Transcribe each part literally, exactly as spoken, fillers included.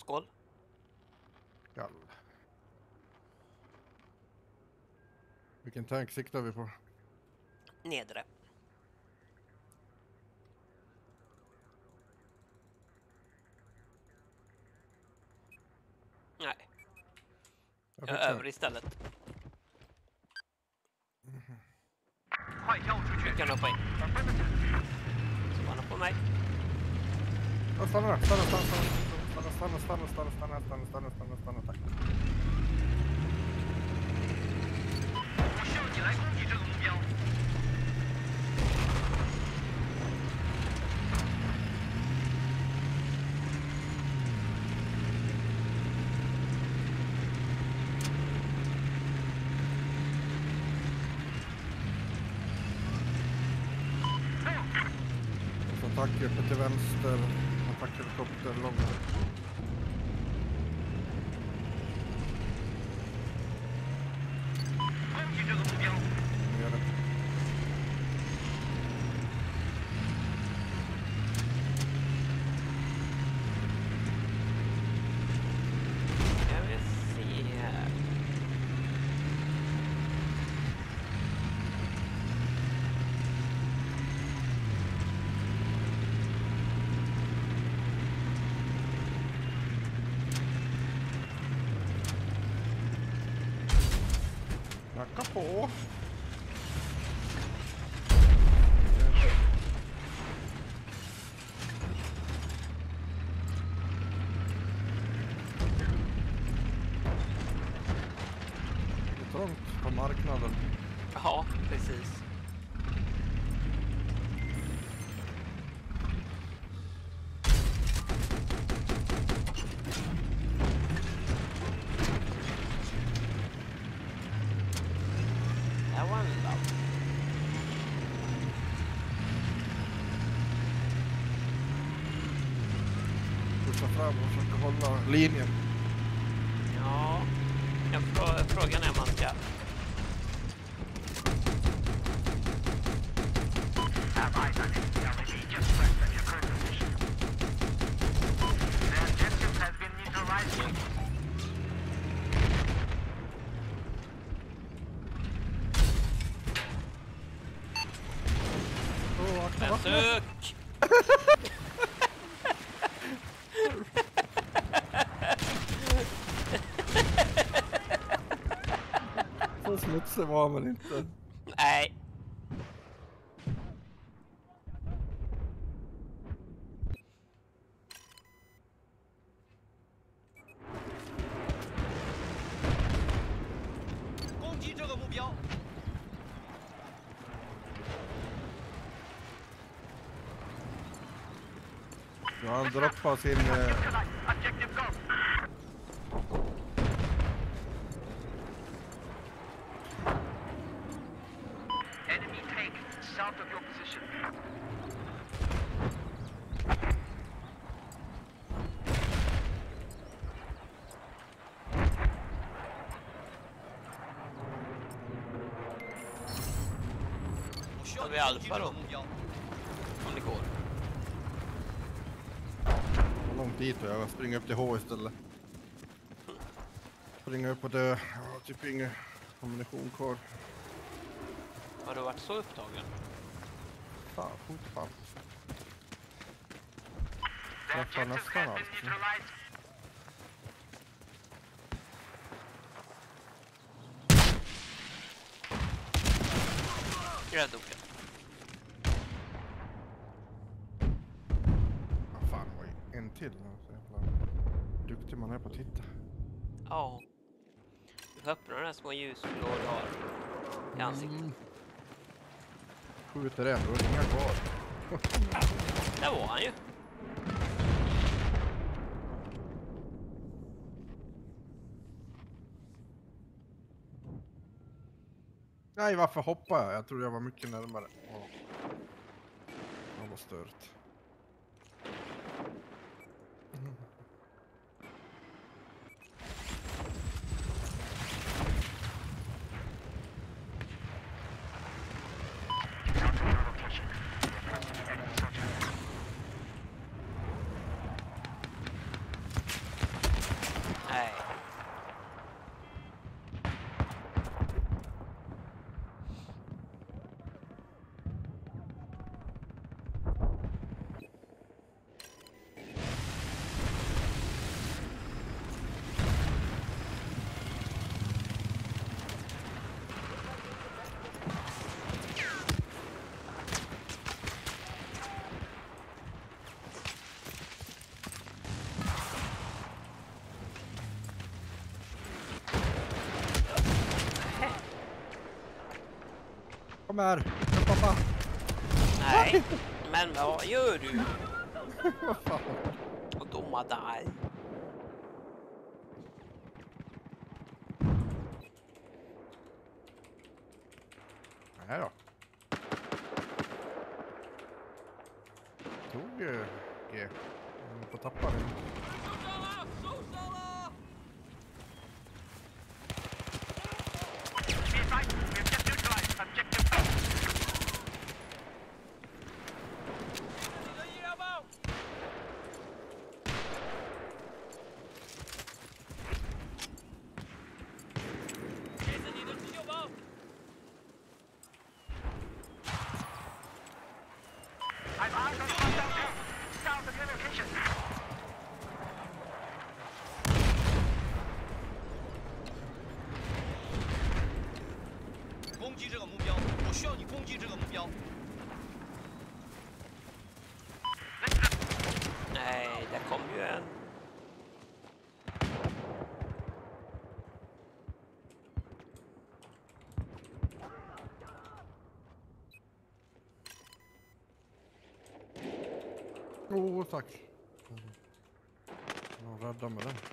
Skål. Skall. Vilken tank siktar vi på? Nedre. Nej. Jag Jag över istället. Mm-hmm. Du kan hoppa in. Stanna på mig. Ja, stanna, stanna, stanna, stanna, stanna, stanna, stanna, stanna, stanna, stanna, stanna, stanna, stanna, tack. Attack uppe till vänster, attackhelikopter långt. Gör det. Jag vill se här. Knacka på. Det är trångt på marknaden. Ja, precis. Det var en lapp. Pusha fram och försöka hålla linjen. Ja. Jag frå- frågan är man ska. Åh, akta En vattnet. suck! Så smutsig var man inte. Nej. Ja, han droppar sin... Eh... Enemy tank south of your position. Har vi alfa då? Om det går. Hur långt dit och jag springer upp till H istället. Springa upp och dö. Jag har typ ingen ammunition kvar. Har du varit så upptagen? Fan, fortfarande. Träffar nästan allt. Jag dog det. Ja, fan, det var ju en till. Så jävla duktig man är på att titta. Ja. Du får öppna den här små ljusblå du har i ansiktet. Mm. Skjuter en, då är det inga kvar. Där var han ju. Nej, varför hoppar jag? Jag trodde jag var mycket närmare. Åh. Det var stört. Mm. Kom här! Kom pappa! Nej, men vad gör du? Vad fan? Och domma dig. Nej då. Tog uh, G. Jag får tappa det. Be advised, we have just neutralized objective Alpha. I've eyes on hostile group. South of your location. 攻击这个目标，我需要你攻击这个目标。 Nej, där kom ju en. Åh, oh, tack. Jag räddar med den.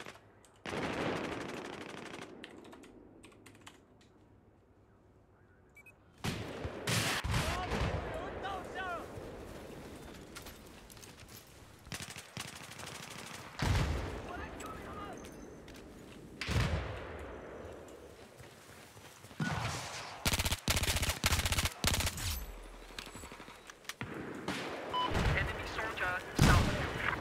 Enemy soldier south of you.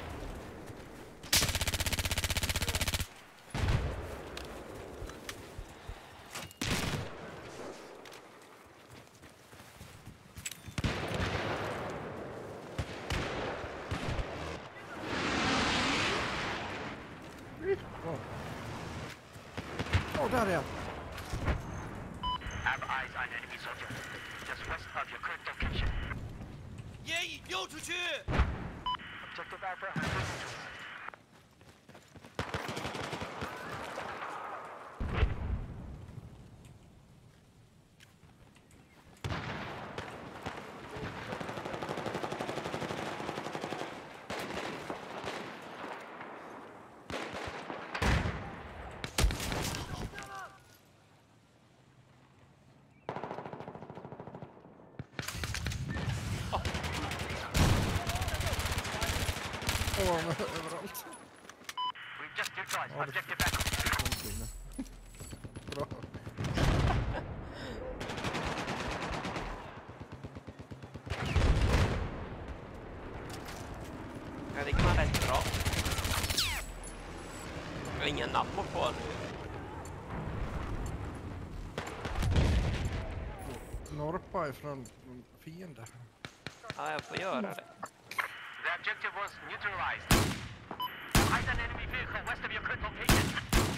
Åh, oh. oh, där är jag. Have eyes on enemy soldier. Just west of your current location. 烟已丢出去。 Objective Alpha has been neutralized. Åh, oh, överallt. We've just neutralized Oh, the- objective Echo. Någonting. Bra. Ja, det kan man rätt bra. Jag har ingen nappor kvar nu. Norpa ifrån fienden. Ja, jag får göra det. The objective was neutralized. Eyes on enemy vehicle west of your current location.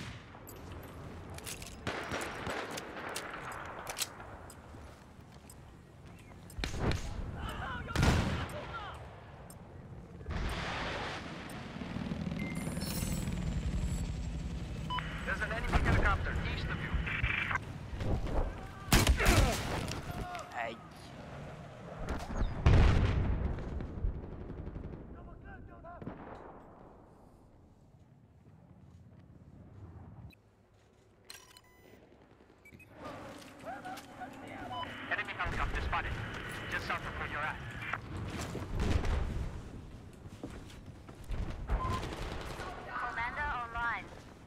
There's an enemy helicopter east of you. Nej. Enemy helicopter spotted. Just south of where you're at. Commander online.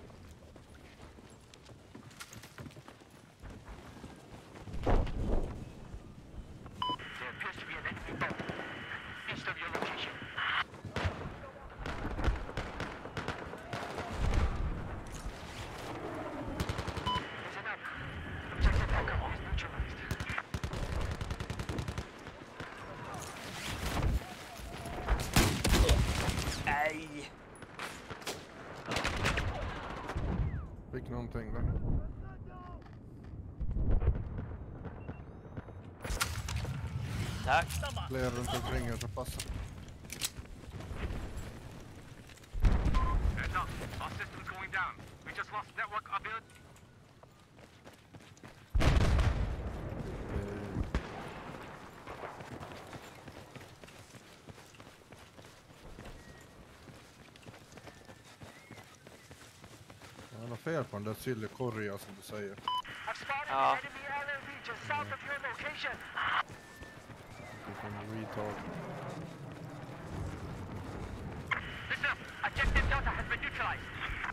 There appears to be an enemy boat east of your location. Listen up. Objective Echo is neutralized. Nej. Fick någonting där. Tack. Fler runt omkring här så passar. Heads up. Our system's going down. We just lost network ability. Eh, fel på den där Sylikoria som du säger. I've spotted Ja. an enemy L A V just south of your location. Vilken retard. Listen up. Objective Delta has been neutralized.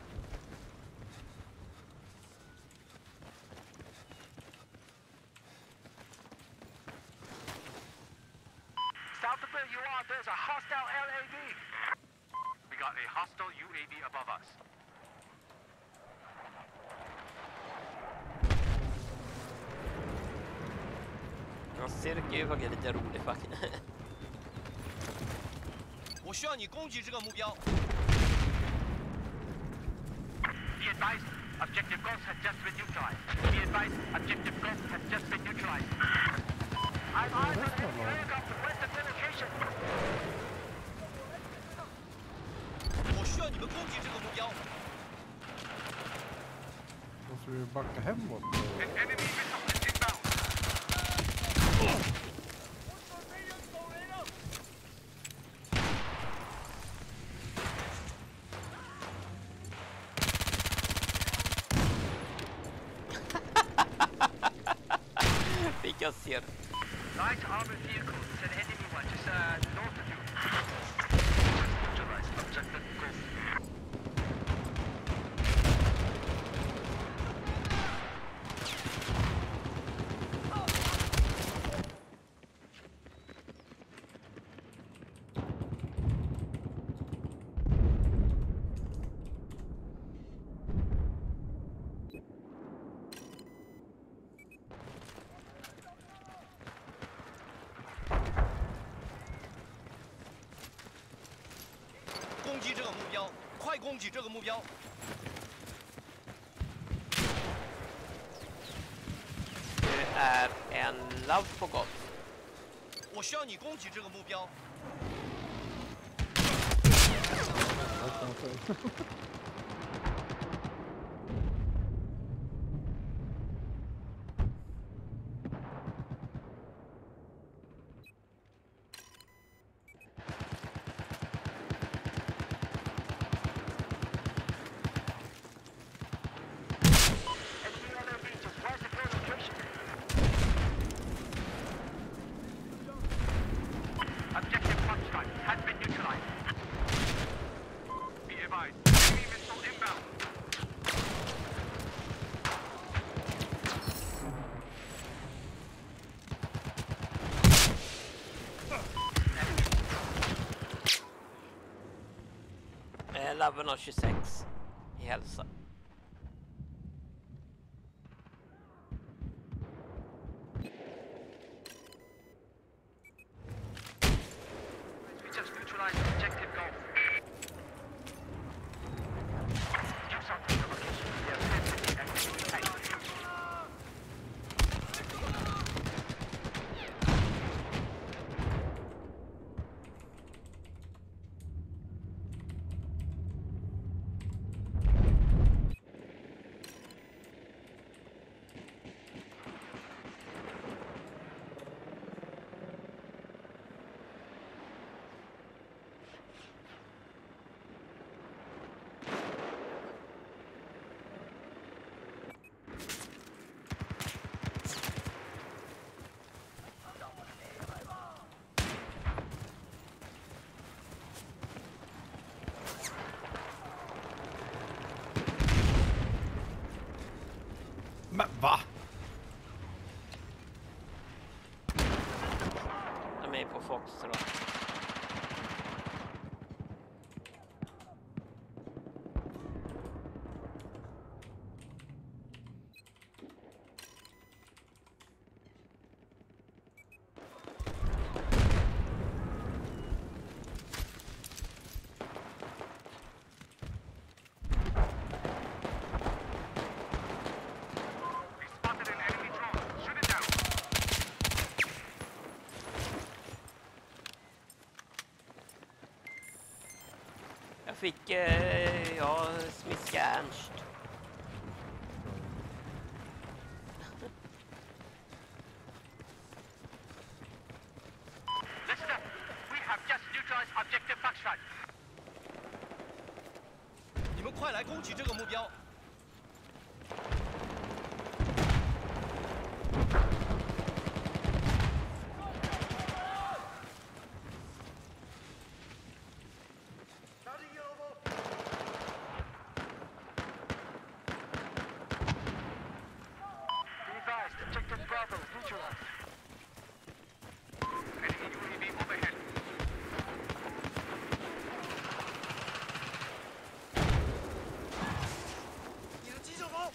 South of where you are, there's a hostile L A V. We got a hostile U A V above us. Ja, Cirk är ju faktiskt lite rolig faktiskt. 我需要你攻击这个目标。 Be advised, objective Ghost has just been neutralized. Be advised, objective Ghost has just been neutralized. I'm eyes on enemy aircraft west of your location. 我需要你们攻击这个目标。 Måste vi backa hemåt? An enemy missile is inbound. Fick jag Cirk. Light armored vehicle. It's an enemy one, just uh, north of you. Just neutralized. Objective Ghost. “攻击这个目标，快攻击这个目标！ Du är en lav på gott. 我需要你攻击这个目标。 Enemy L A V just west of your location. Objective Foxtrot has been neutralized. Be advised, enemy missile inbound. Eh, Laven har tjugosex i hälsa. We just neutralized objective Golf. Do something to the location. We have ten fifty and two eight. Men va? De är på Fox då. We spotted an enemy drone. Shoot it down. Jag fick, eh, ja, smiska Ernst. Listen up. We have just neutralized objective Foxtrot. 你们快来攻击这个目标！ Be advised, objective Bravo neutralized. Enemy U A V overhead. 你的急救包。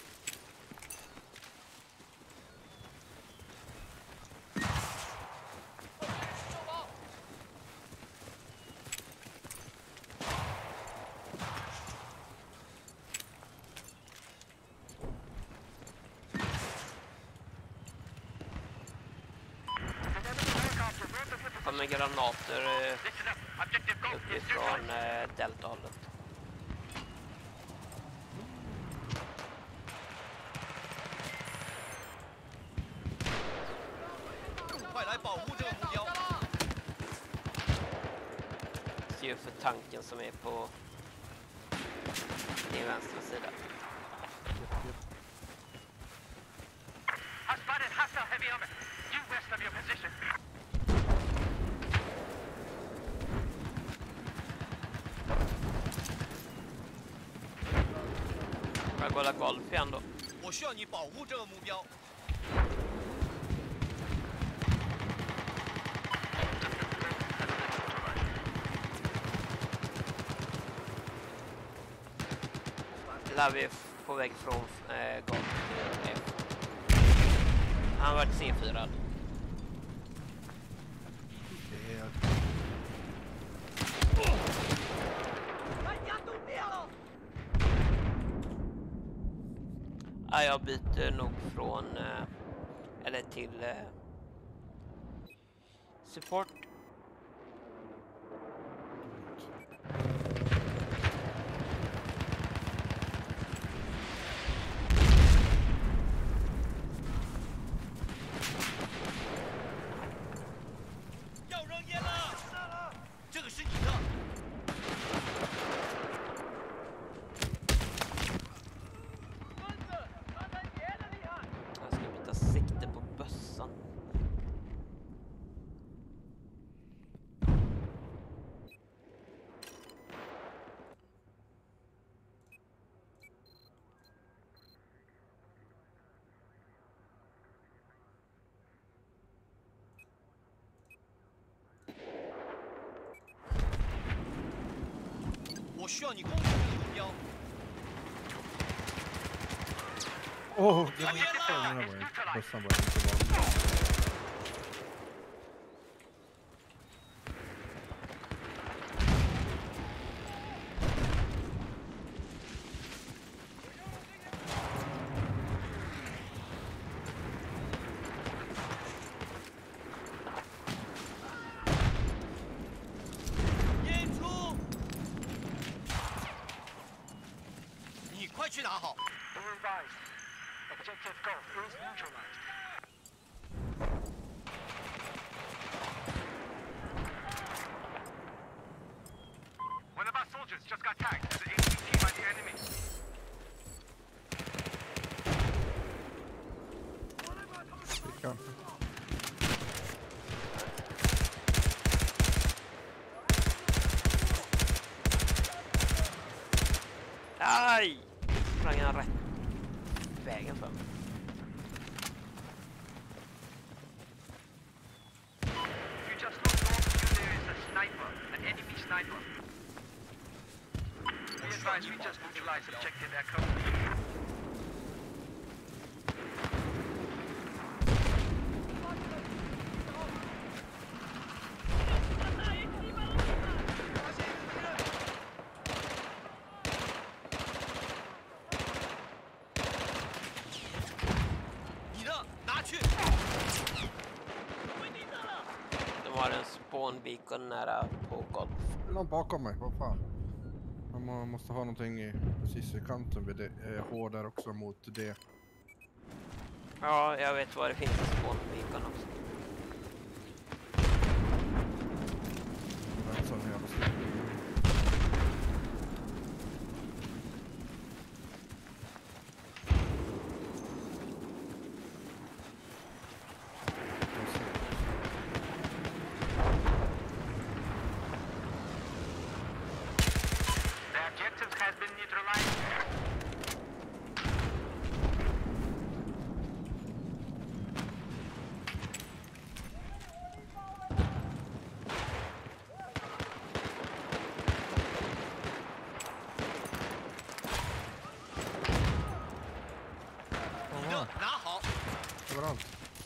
Kommer granater eh, Listen up. Objective Gulf is uppifrån neutralized. eh, deltahållet. 快来保护这个目标！ Ser ju för tanken som är på din vänstra sida. Has spotted hostile heavy armor. Due west of your position. Jag kollar golf igen då. 我需要你保护这个目标。 Där vi är på väg från eh, golf till F. Han har varit C fyra. Ja, jag byter nog från eh, eller till eh, support. Jag ska byta sikte på bössan. Jag 我需要你攻击这个目标。 Åh, den här var ju... Bössan var inte vanlig. Be advised, objective Gulf is neutralized. One of our soldiers just got tagged as an A P T by the enemy. Fickan. Aj! Sprang han rätt vägen för mig. If you just look north, there is a sniper, an enemy sniper. Be advised, we just neutralized objective Echo. De har en spawn beacon nära på golf. Det är någon bakom mig, vad fan. Man må- måste ha någonting i, precis i kanten vid det. Eh, H där också mot det. Ja, jag vet vad det finns en spawn beacon också. Det var en sån jävla stor. objectives has been neutralized. Jaha, 拿好， överallt.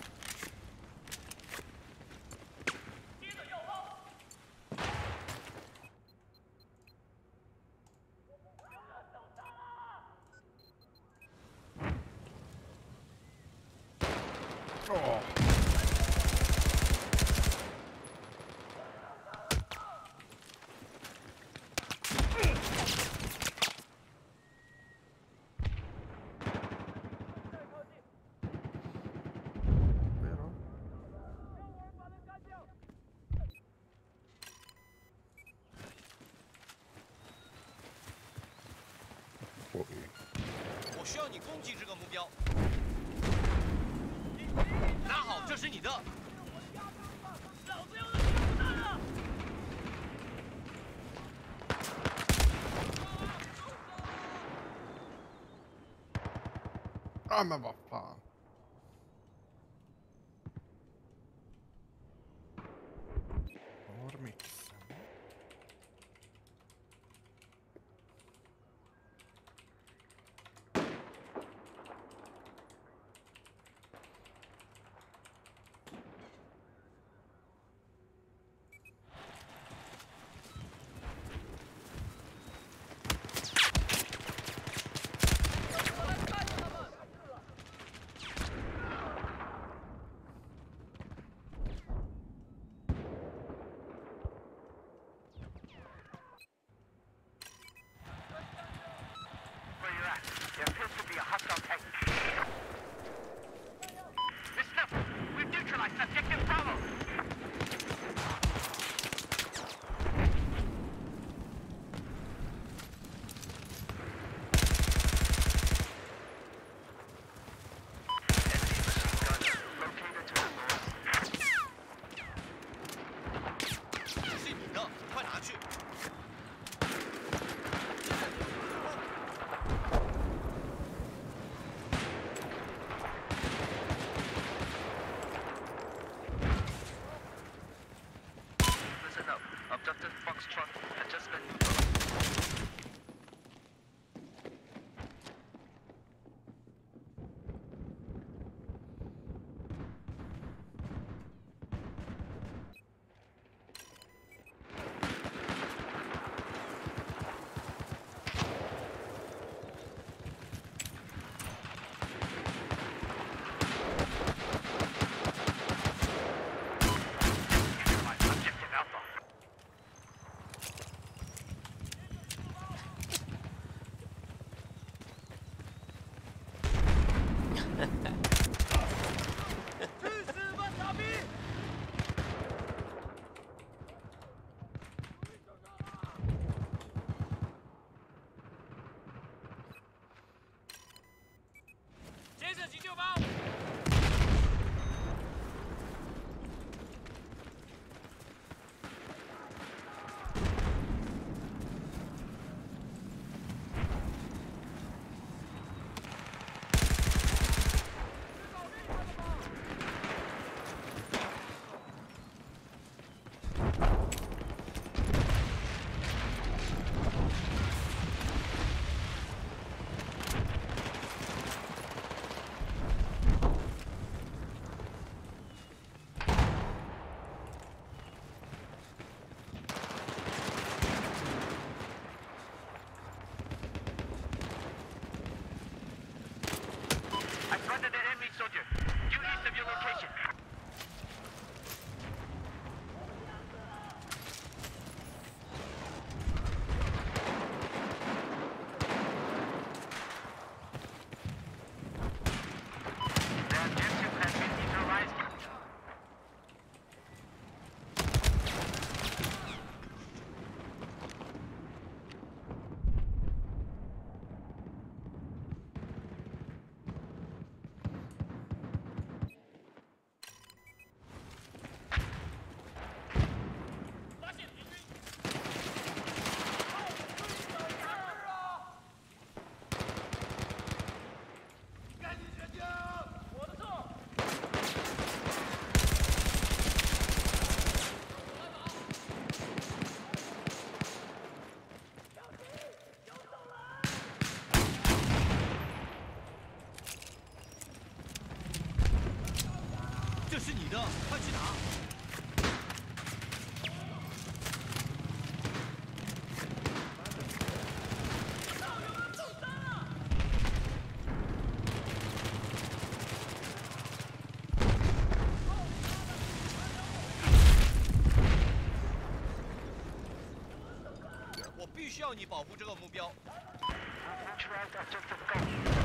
Åh. Det är då. 我需要你攻击这个目标。拿好，这是你的。 Ja, men vad fan. Var mixen? Where you at? There appears to be a hostile tank. Listen up! We've neutralized objective Bravo! Located to the north. 是你的，快拿去。 Listen up. Objective Foxtrot has just been neutralized. Neutralized objective Alpha. 接着急救包。 是你的，快去拿！我必须要你保护这个目标。 Neutralized objective Golf.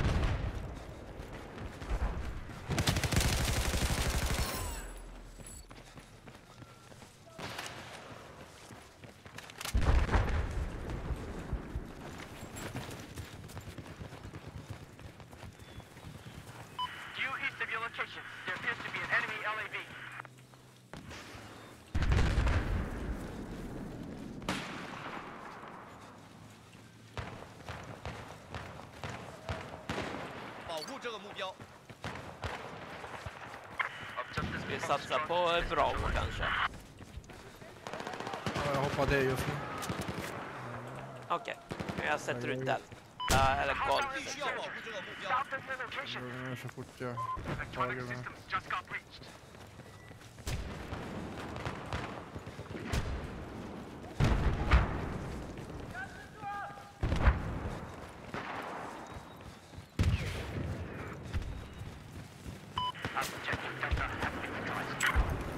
保护这个目标。 Ska vi satsa på Bravo kanske? Ja, jag hoppar det just nu. Okej, jag sätter ut den. Ja, eller golv. 必须要保护这个目标。 South of your location. Jag så fort jag Electronic tager den. systems just got breached. Objective Delta has been neutralized.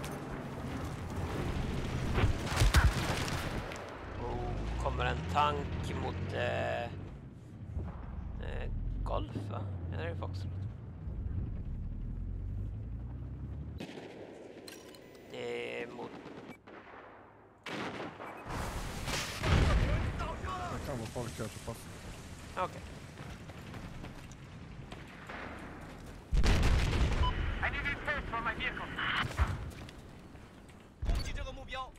Oh, kommer en tank mot eh, eh, golf, va? Eller är det Foxtrot? Det är mot... Det kan vara folk här så pass. Okej. I need repairs for my vehicle. 攻击这个目标。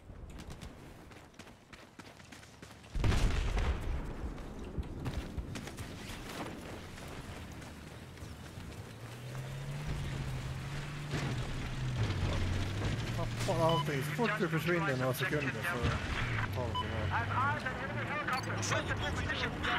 Tappa allting. Så fort du försvinner några sekunder så tar vi det här. I have eyes on enemy helicopter. 我需要你攻击这个目标。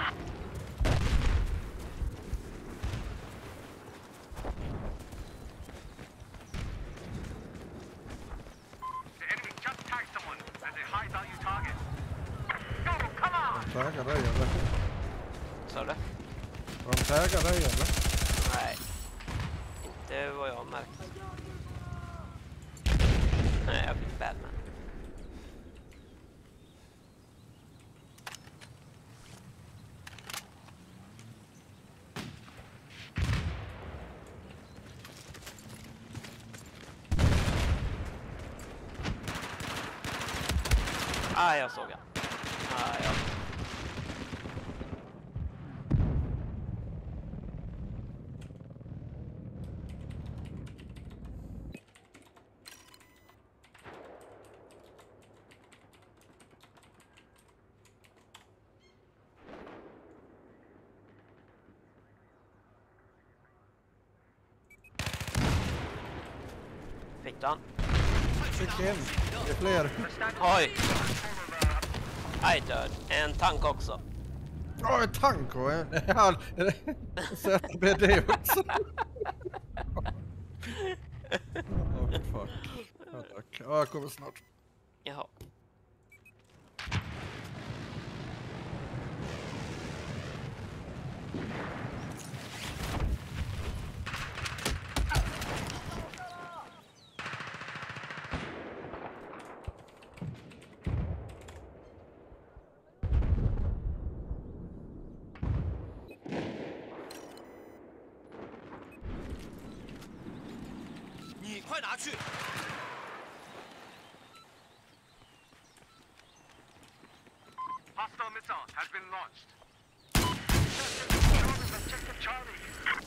The enemy just tagged someone as a high-value target. Go, come on! Taggar dig eller? Sa du? Har de taggar dig eller? Nej. Inte vad jag har märkt. Nej, jag fick Batman. Ah, jag såg han. Ah, ja. Fick du han? Fick en. Det är fler. Oj! Aj, död. En tank också. Ja, en tank och en... Ja, Z B D också. Oh, fuck. Ja, tack. Ja, jag kommer snart. Jaha. Hostile missile has been launched. Charlie, objective Charlie.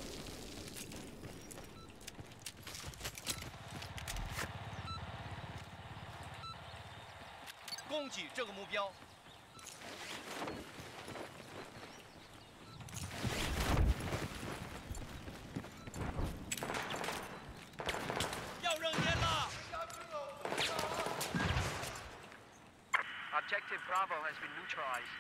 攻击这个目标。 Objective Bravo has been neutralized.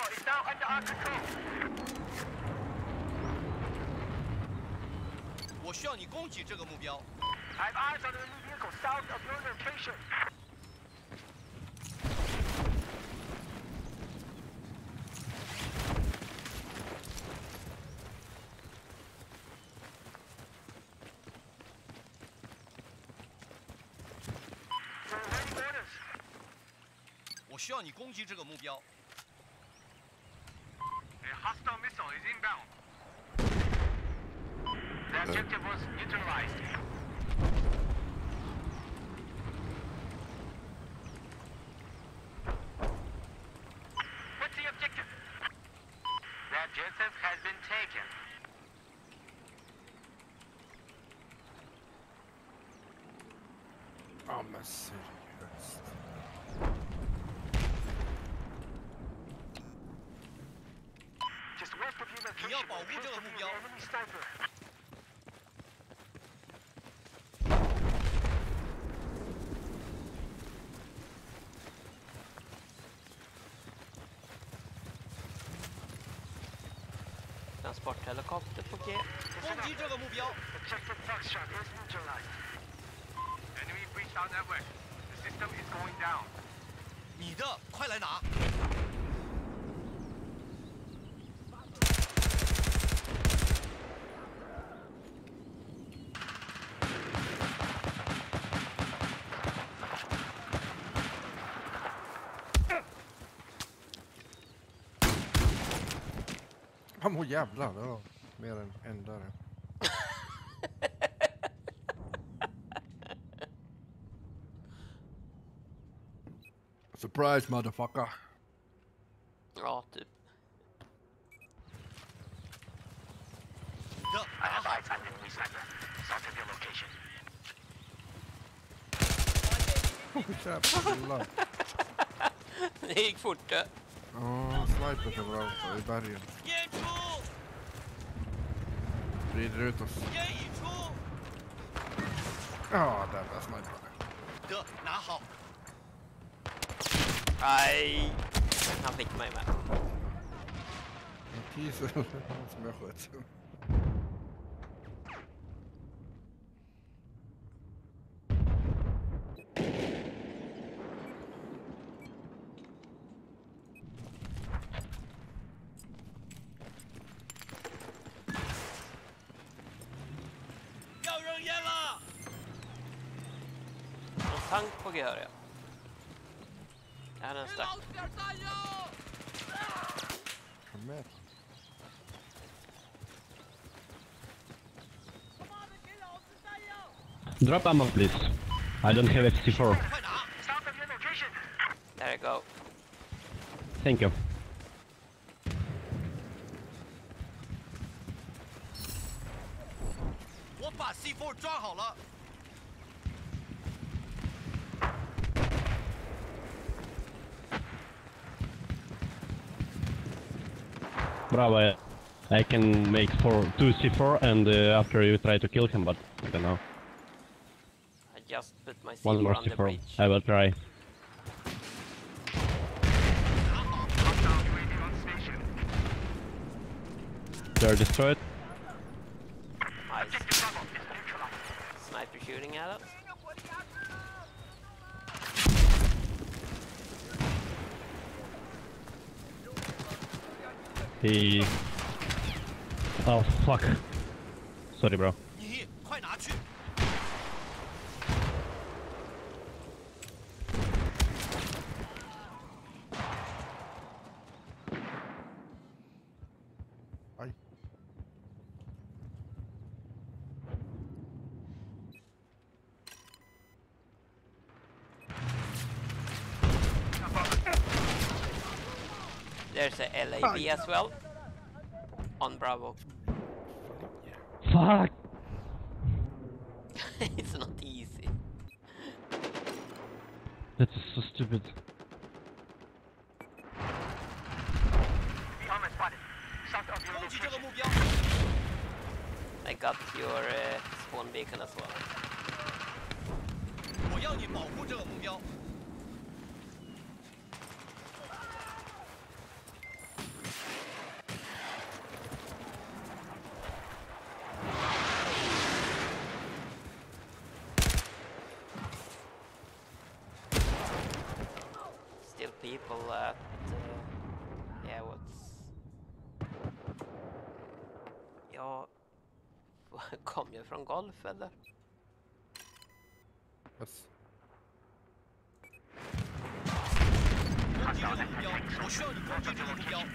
is now under our control. 我需要你攻击这个目标。 I have eyes on the enemy vehicle south of your location. You're awaiting orders. 我需要你攻击这个目标。 A hostile missile is inbound. The objective was neutralized. What's the objective? The objective has been taken. Ja men seriöst. Just west of your location. 你要保护这个目标。 Enemy sniper. Transporthelikopter på G. 攻击这个目标。 Objective Foxtrot is neutralized. Enemy breached our network. The system is going down. 你的，快来拿！ Han mår jävlar, det var mer än en där. Surprise motherfucker. Ja, typ. 你的， I have eyes on enemy sniper. South of your location. Jävlar. Det gick fort. Ja. Ja, snipers överallt i bergen. 烟出， Sprider ut oss. 烟已出。 Ja, där är snipern. 得，拿好。 Nej, han fick mig med. En teaser som jag sköt. En tank på G hör jag. Är den stack? Kom med. Drop ammo, please. I don't have F C four. 快拿！ South of your location. There you go. Thank you. 我把 C 四 抓好了。 Bravo. I can make four, two C four and uh, after you try to kill him, but I don't know. I just put my C One four more on C the four. bridge. I will try. Hostile U A V on station. They're destroyed. Nice. Objective Bravo is neutralized. Sniper shooting at us. He... Oh, fuck. Sorry, bro. 你快拿去！ Aj. There's a L A B as well. On Bravo. Fuck! It's not easy. That's so stupid. Be armor spotted. South of your 攻击这个 location. 目标。 I got your uh, spawn beacon as well. 我要你保护这个目标。 people at... Uh, yeah, what's... Ja... Kom jag från golf eller? Yes. 攻击这个目标，我需要你攻击这个目标。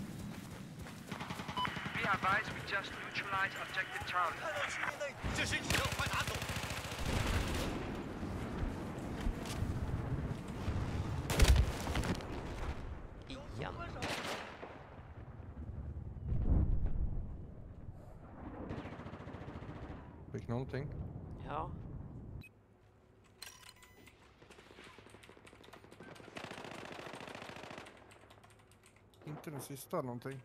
Be advised, we just neutralized objective Charlie. 看到区域内，这是你的，快拿走！ Igen. Fick någonting. Ja. Inte den sista någonting.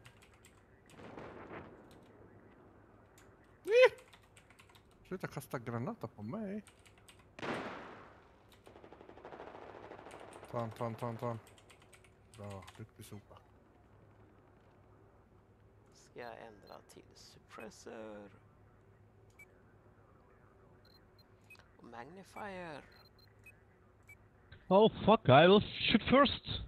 Nej! Sluta kasta granater på mig. Ta han, ta han, ta han, ta han. Bra, duktig sopa. Ska jag ändra till suppressor. Och magnifier. Oh fuck, I will shoot first!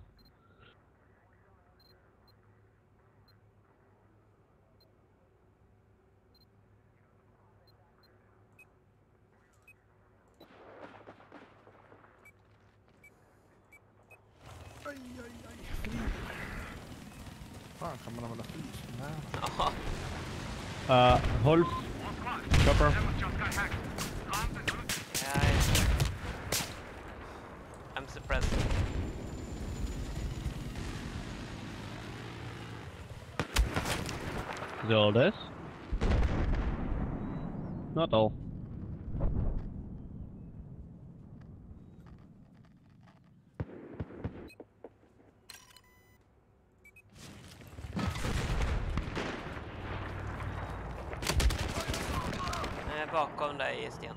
Aj, aj, aj. Fri. Fan, kan man använda flis? Nej. Jaha. Uh, Wolf, chopper. Jag är... I'm suppressed. Is it all this? Not all. Jag är bakom dig, Sten.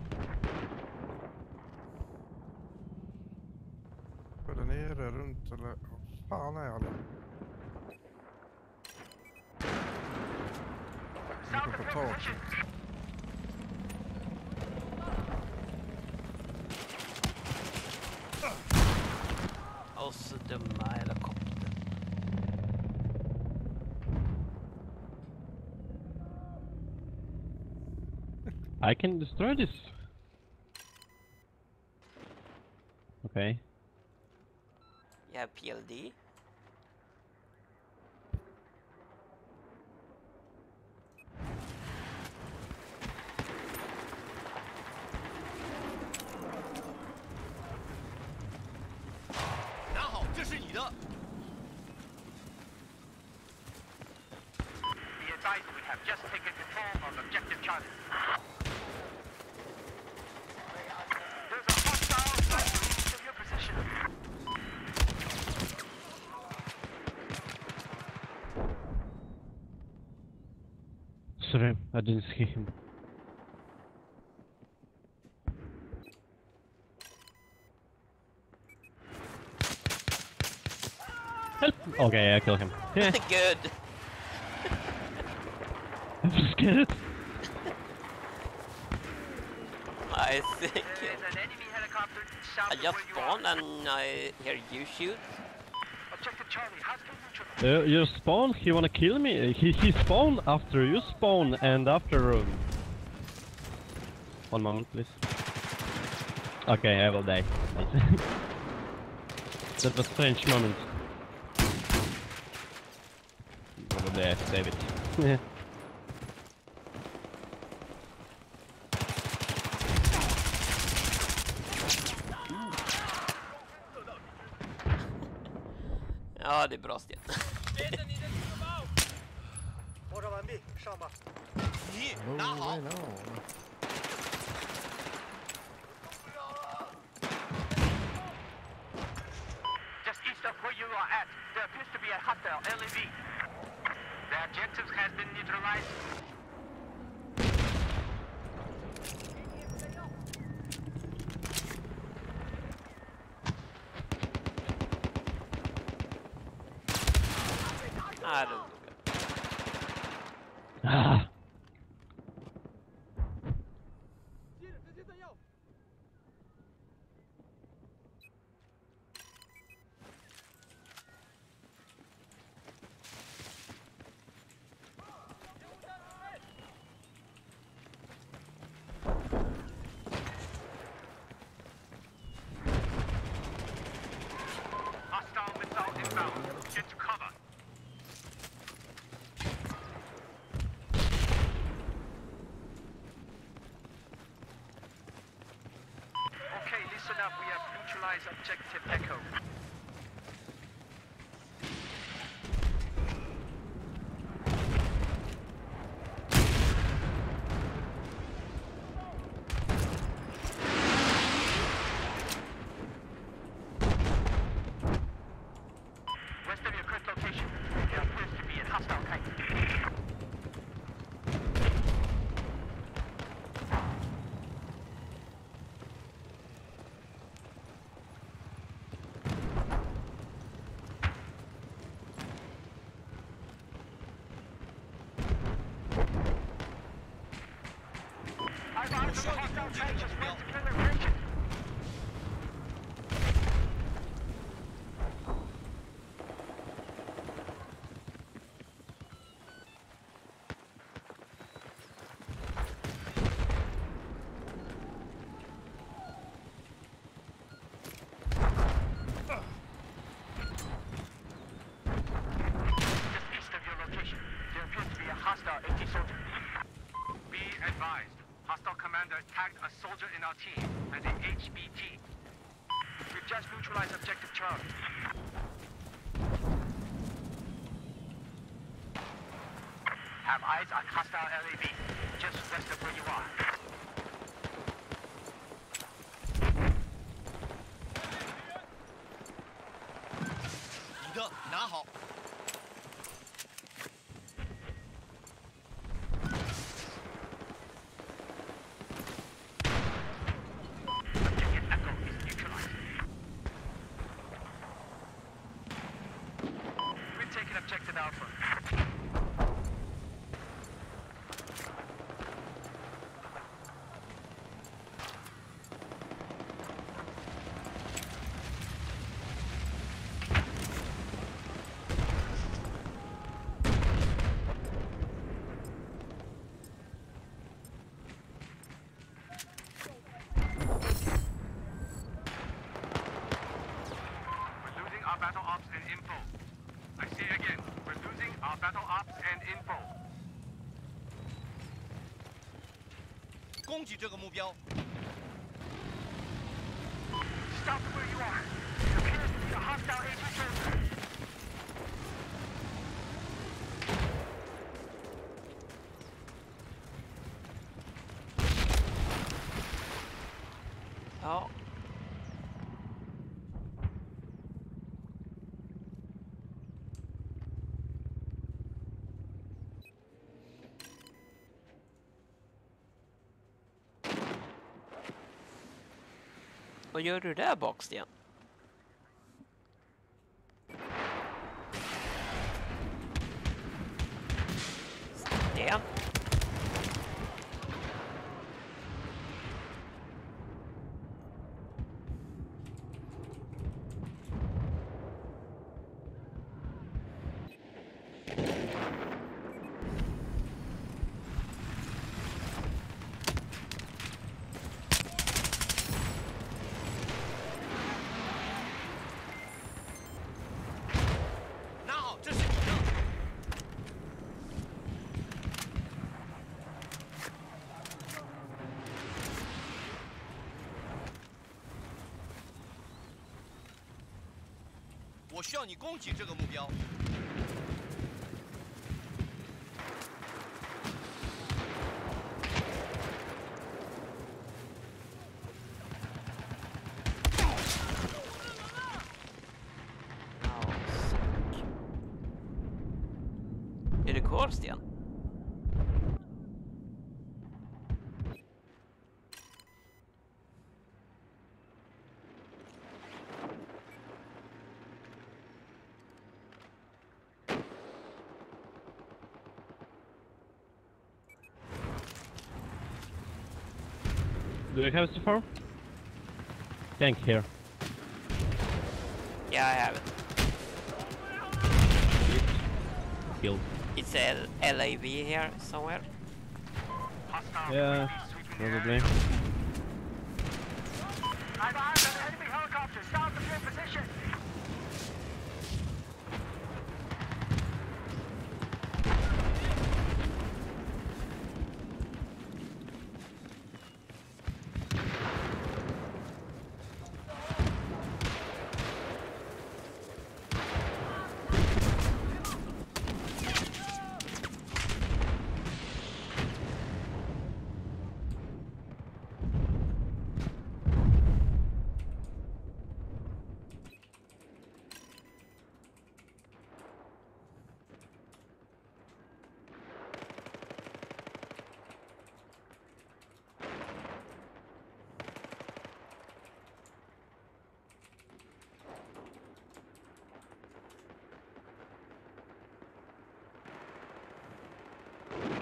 Är det nere, runt eller? Vad fan är alla? Jag går på taket. Och så dumma helikopter. I can destroy this. Okay. Jag har P L D. Be advised, we have just taken control of objective Charlie. There's a hostile sniper east of your position. Sorry, I didn't see him. Help! Okay, I killed him. Yeah, Good. I'm scared. I think There is an enemy helicopter south I of just where you spawned are. and I hear you shoot. Objective Charlie has been neutralized. Uh, you spawn, he wanna kill me? He, he spawn after you spawn and after... Um... One moment, please. Okay, I will die. That was a strange moment. Over there, save it. Yeah. Ja, det är bra, Sten. 爆炸完毕，上吧。你 Oh, 拿好 I。know. Just east of where you are at, there appears to be a hostile L A V. The objectives has been neutralized. Ah, det är nog. Ah. up. We have neutralized objective Echo. West of your current location, there appears to be a hostile tank. I've eyes on the hostile tank just west of your location. Just east of your location, there appears to be a hostile AT soldier. Be advised, hostile commander tagged a soldier in our team as a H B T. We've just neutralized objective Charlie. Have eyes on hostile L A V, just west of where you are. 彼得，拿好。 Objective Echo is neutralized. We've taken objective Alpha. We're losing our battle ops and info. I say again, we're losing our battle ops and info. 攻击这个目标。 Stop where you are. There appears to be a hostile AT soldier. Ja. Vad gör du där bak, Sten? Sten? Do 我需要你攻击这个目标。 Är det kvar, Sten? Do you have C four? Tank here. Yeah, I have it. Killed. It's a L A V here somewhere. Hostile Yeah, U A V sweeping the area. probably. I've eyes on an enemy helicopter south of your position.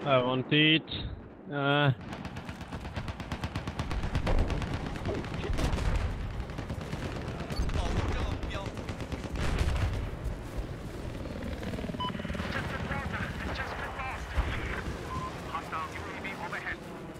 I want it. Uh, Hostile U A V overhead.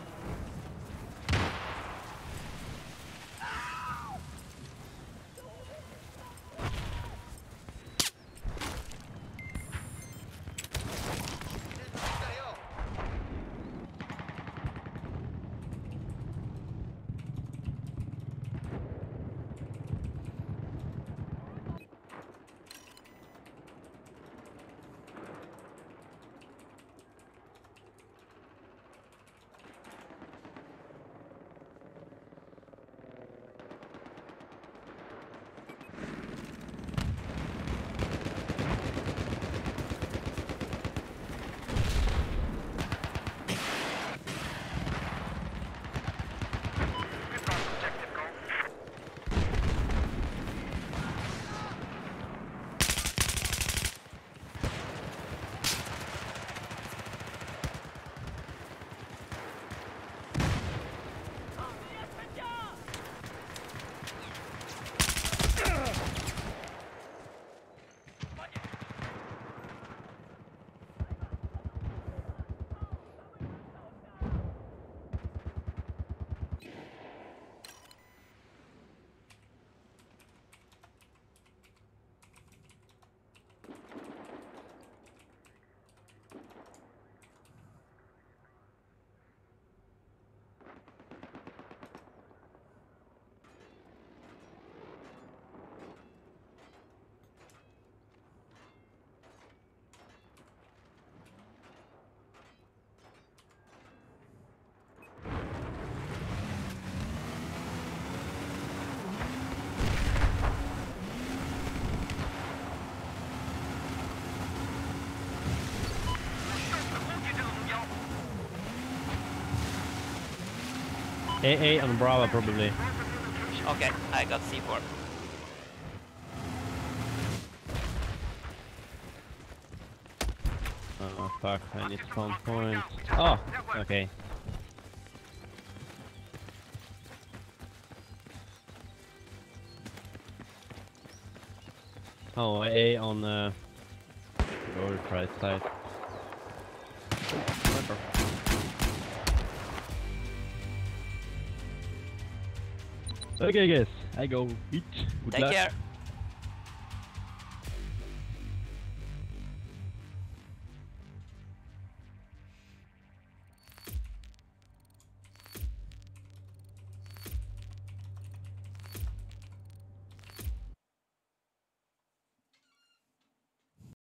A A on Bravo probably. Okay, I got C four. Oh fuck, I need spawn points. Oh, okay. Oh, A on uh, lower right side. Sniper. Okay guys, I go eat. Good Take luck. care.